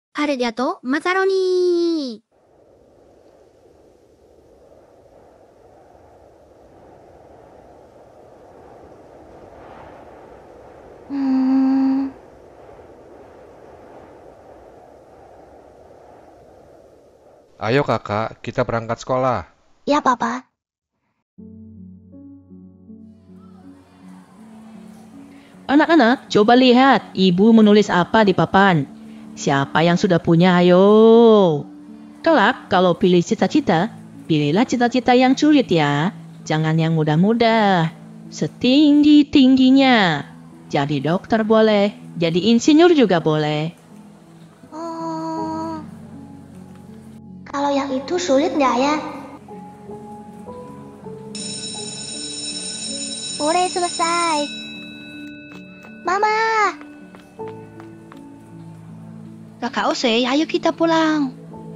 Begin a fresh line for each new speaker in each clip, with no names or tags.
Arigato, macaroni.
Ayo kakak, kita berangkat sekolah.
Ya, Papa.
Anak-anak, coba lihat ibu menulis apa di papan. Siapa yang sudah punya, ayo. Kelak, kalau pilih cita-cita, pilihlah cita-cita yang sulit ya. Jangan yang mudah-mudah. Setinggi-tingginya. Jadi dokter boleh, jadi insinyur juga boleh.
Kalau yang itu sulit nggak ya? Udah selesai. Mama!
Kakak Ose, ayo kita pulang.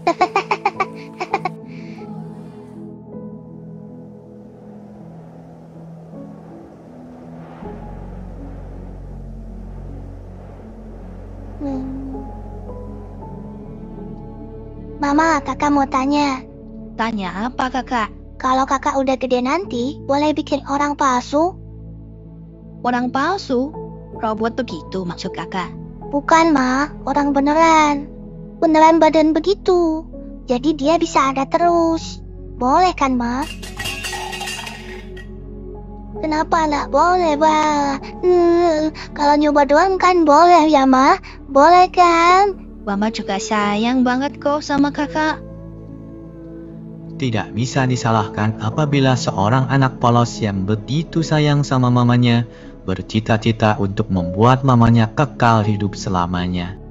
Mama, kakak mau tanya.
Tanya apa kakak?
Kalau kakak udah gede nanti, boleh bikin orang palsu?
Orang palsu? Robot begitu maksud kakak?
Bukan, Ma. Orang beneran. Beneran badan begitu. Jadi dia bisa ada terus. Boleh kan, Ma? Kenapa nggak boleh, Ma? Kalau nyoba doang kan boleh ya, Ma? Boleh kan?
Mama juga sayang banget kok sama kakak.
Tidak bisa disalahkan apabila seorang anak polos yang begitu sayang sama mamanya bercita-cita untuk membuat mamanya kekal hidup selamanya.